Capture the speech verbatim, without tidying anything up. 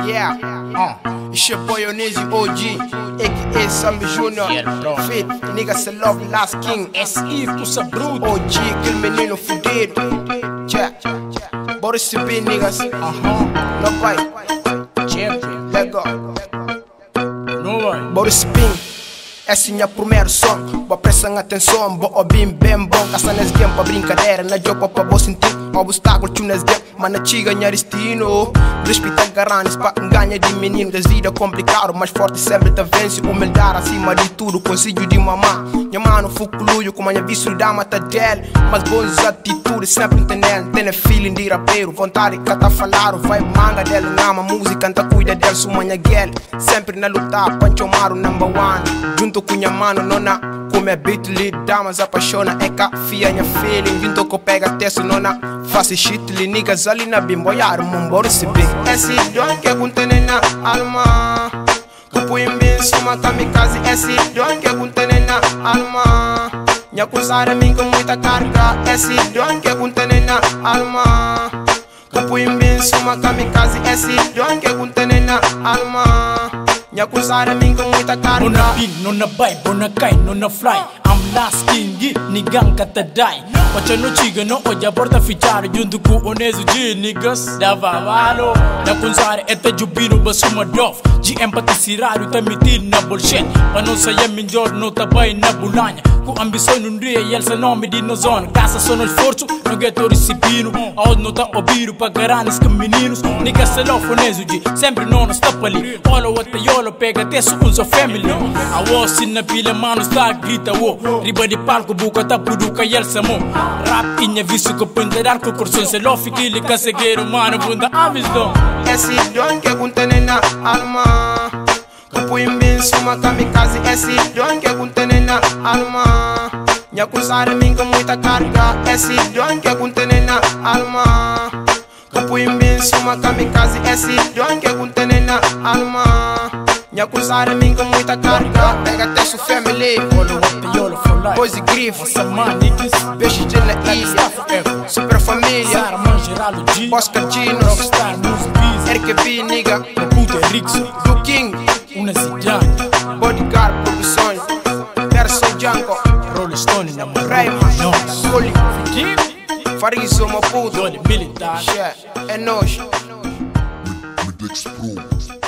Yeah, uh, it's your boy Onesi O G, aka Sammy Junior Fit, nigga se love last king. S I puxa bruto. O G, aquele menino fudido. Yeah, bora subir, niggas. Aham, No pai, champion. let go. No vai. Bora subir. Esse é minha primeiro som. Boa pressão, atenção, boa bem, bem bom. Caça nesse game pra brincadeira, na jogo pra vou sentir. Obstáculo, tio nesse game, mas na chiga ganhar destino. Respeita garantes pra ganhar de menino. Das vidas complicadas, mas forte sempre te vence. Humildade acima de tudo, consigo de mamar. Minha mano fuculuio, com a minha vício da mata dele. Mas boas atitudes, sempre entendendo. Tem feeling de rapeiro, vontade que tá falando. Vai manga dele, ama música, canta, cuida dele, sua manhã guele. Sempre na luta, Pancho Maro number one. Junto com minha mano, nona, como é beat li, damas apaixona, é cafia, minha feeling. Junto com pega texto, nona, faça shit li, niggas ali na bimboiar, mumboro se bem. Esse don que contém na alma, Kupu imbin suma kamikaze, esse don que contém na alma. Minha acusada mim com muita carga, esse don que contém na alma. Kupu imbin suma kamikaze, esse don que contém na alma. Minha acusada mim com muita carga. Nona bin, nona bay, bona kai, nona fly. I'm last king, nigang kata die. Wacha no chiga no oja porta fichar junto ku Onesi G niggas da vavalo. Na kunsare eta jubino basuma dof. G empathy sirado tamitin na bullshit. Panon saya minjor no tabay na bulanya. Ku ambição nundria yelsa nome di no zona. Casa sono sforzo, no geto risipino. Aod no ta obiro pa garanis que meninos. Niggas se lo Onesi G, sempre non stop ali. Olo what the yolo pega te su unso family. I was in na pila mano sta grita wo. Riba di palco buka tapu duka yelsa mo. Rap inha visto que ponderar com corson se lo fikili kasegueiro mano bunda amisdom. Esse don que contém na alma, Kupu imbin suma kamikaze, esse don que contém na alma. Minha acusada mim com muita carga, esse don que contém na alma. Kupu imbin suma kamikaze, esse don que contém na alma. Minha acusada mim com muita carga. Pega até sua family, Olo what the yolo for life. boys e grifo, What's up man niggas? peixe de na ilha, Forever. super família, Sara man Geraldo G. Oscar Gino, Rockstar Music Beats. R K B nigga, Puta Rickson. do King, Onesi Jan. Bodyguard Produções, Person Jungle, Rolling Stone na mão. Rayman, Nossa. Goli, Farizo Maputo, Dole militar. Shit, é nós. With Dex Pro.